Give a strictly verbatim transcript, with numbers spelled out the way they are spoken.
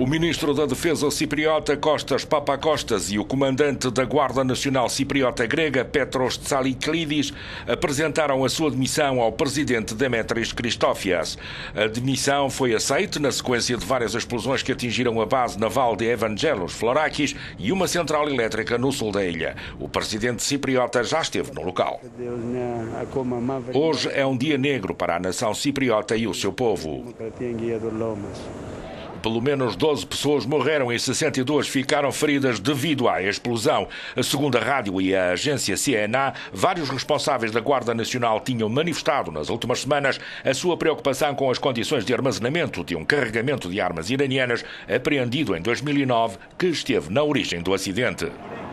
O ministro da Defesa cipriota, Kostas Papakostas, e o comandante da Guarda Nacional Cipriota Grega, Petros Tsaliklides, apresentaram a sua demissão ao presidente Demetris Christofias. A demissão foi aceita na sequência de várias explosões que atingiram a base naval de Evangelos Florakis e uma central elétrica no sul da ilha. O presidente cipriota já esteve no local. Hoje é um dia negro para a nação cipriota e o seu povo. Pelo menos doze pessoas morreram e sessenta e duas ficaram feridas devido à explosão. Segundo a rádio e a agência C N A, vários responsáveis da Guarda Nacional tinham manifestado nas últimas semanas a sua preocupação com as condições de armazenamento de um carregamento de armas iranianas apreendido em dois mil e nove, que esteve na origem do acidente.